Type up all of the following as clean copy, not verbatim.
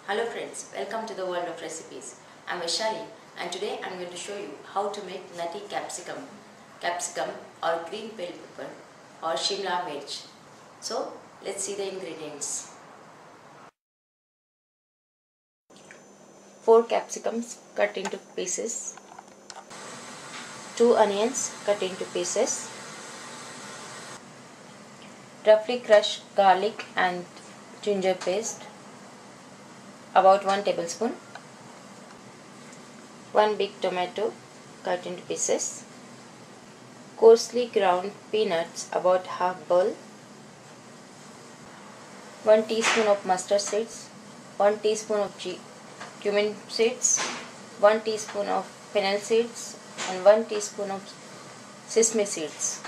Hello friends, welcome to the world of recipes. I'm Vaishali and today I'm going to show you how to make nutty capsicum or green bell pepper or Shimla MIRCH. So let's see the ingredients. 4 capsicums cut into pieces, 2 onions cut into pieces, roughly crushed garlic and ginger paste, about 1 tablespoon, 1 big tomato cut into pieces, coarsely ground peanuts about half bowl, 1 teaspoon of mustard seeds, 1 teaspoon of cumin seeds, 1 teaspoon of fennel seeds and 1 teaspoon of sesame seeds,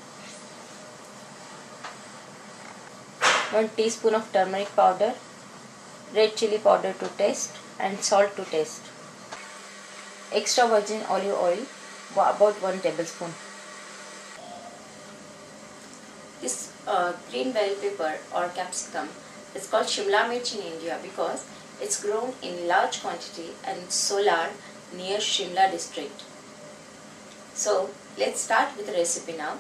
1 teaspoon of turmeric powder, red chili powder to taste and salt to taste. Extra virgin olive oil about 1 tablespoon. This green bell pepper or capsicum is called Shimla MIRCH in India because it's grown in large quantity in Solar near Shimla district. So let's start with the recipe now.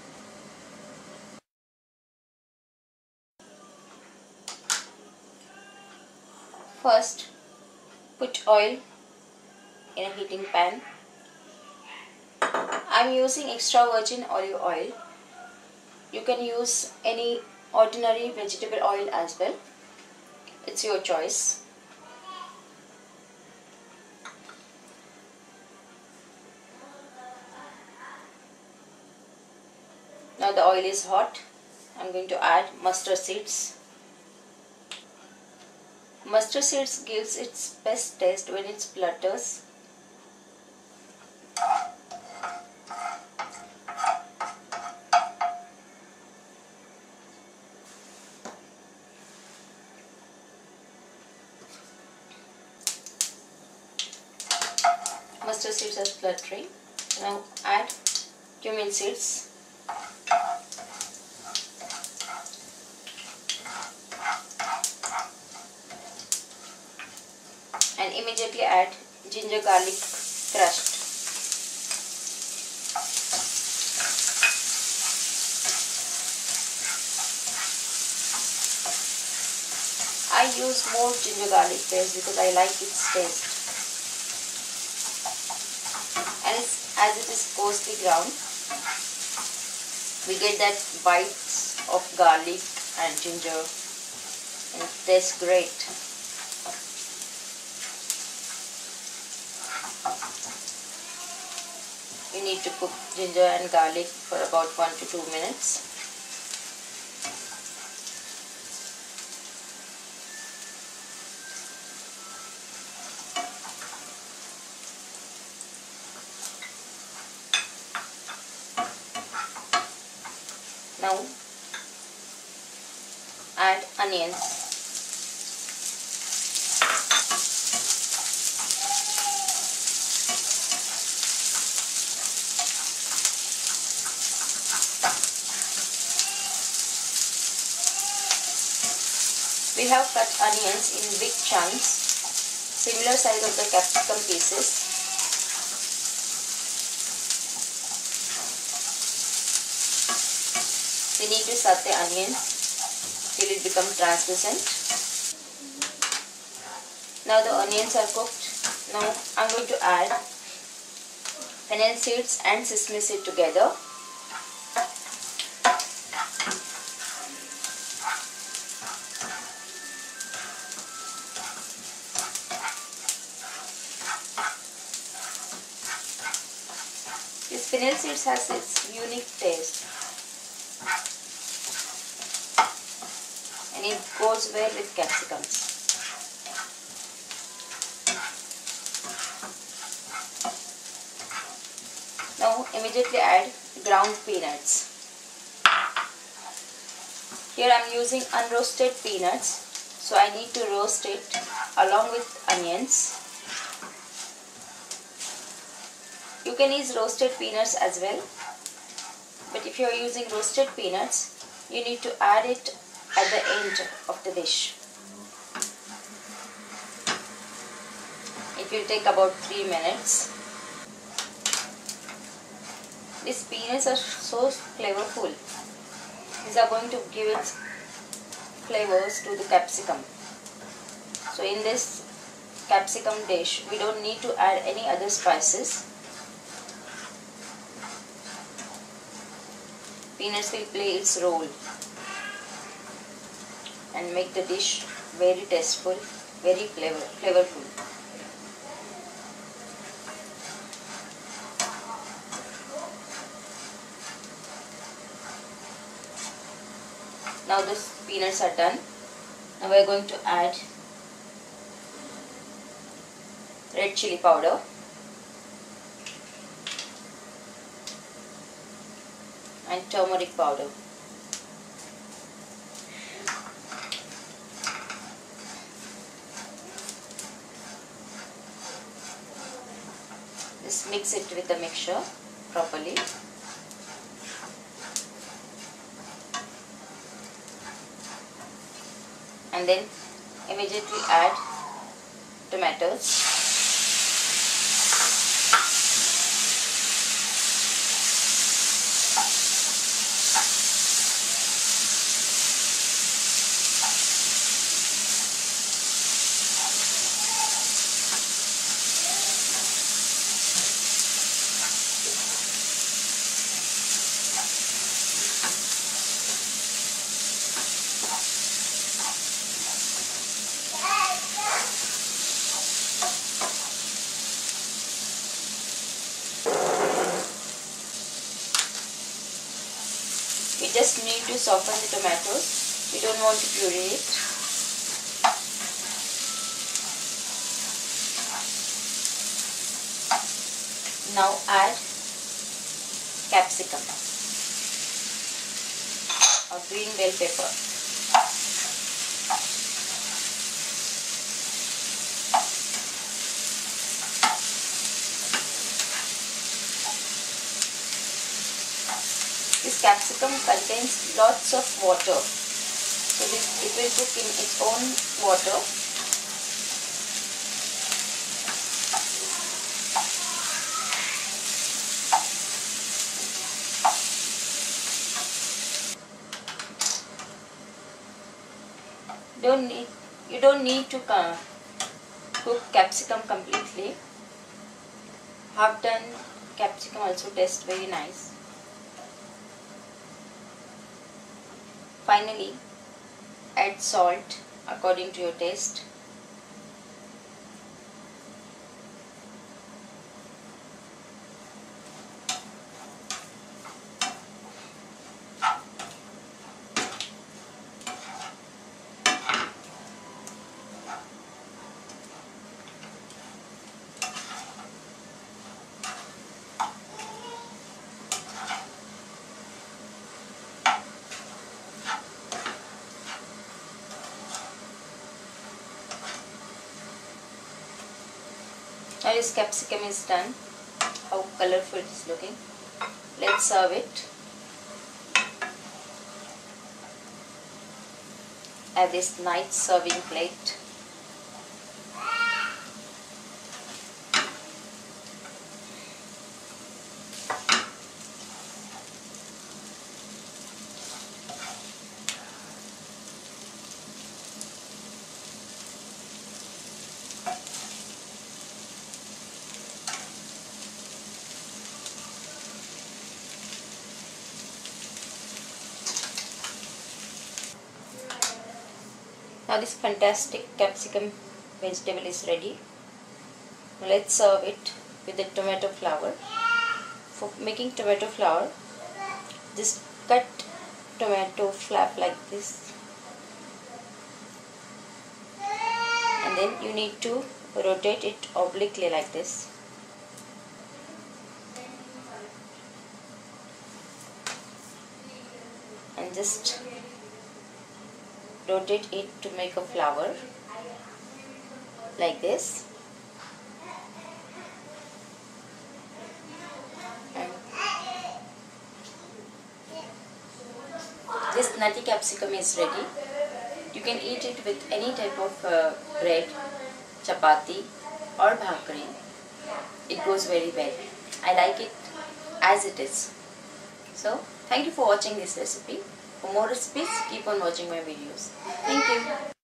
First, put oil in a heating pan. I'm using extra virgin olive oil. You can use any ordinary vegetable oil as well. It's your choice. Now the oil is hot. I'm going to add mustard seeds. Mustard seeds gives its best taste when it splutters. Mustard seeds are spluttering. Now add cumin seeds. And immediately add ginger garlic crushed. I use more ginger garlic paste because I like its taste. And as it is coarsely ground, we get that bites of garlic and ginger and it tastes great. You need to cook ginger and garlic for about 1 to 2 minutes. Now add onions. We have cut onions in big chunks, similar size of the capsicum pieces. We need to saute onions till it becomes translucent. Now the onions are cooked. Now I'm going to add fennel seeds and sesame seed together. This fennel seeds has its unique taste and it goes well with capsicums. Now immediately add ground peanuts. Here I am using unroasted peanuts, so I need to roast it along with onions. You can use roasted peanuts as well, but if you are using roasted peanuts, you need to add it at the end of the dish. will take about 3 minutes. These peanuts are so flavorful. These are going to give its flavors to the capsicum. So in this capsicum dish, we don't need to add any other spices. Peanuts will play its role and make the dish very tasteful, very flavorful. Now the peanuts are done. Now we are going to add red chili powder, and turmeric powder. Just mix it with the mixture properly. And then immediately add tomatoes. We just need to soften the tomatoes. We don't want to puree it. Now add capsicum or green bell pepper. This capsicum contains lots of water, so it will cook in its own water. You don't need to cook capsicum completely. Half done capsicum also tastes very nice. Finally, add salt according to your taste. Now this capsicum is done. How colorful it is looking. Let's serve it. I have this nice serving plate. Now this fantastic capsicum vegetable is ready. Let's serve it with the tomato flour. For making tomato flour, just cut tomato flap like this, and then you need to rotate it obliquely like this. And just rotate it to make a flower like this. And this nutty capsicum is ready. You can eat it with any type of bread, chapati, or bhakri, it goes very well. I like it as it is. So thank you for watching this recipe. For more recipes, keep on watching my videos. Thank you.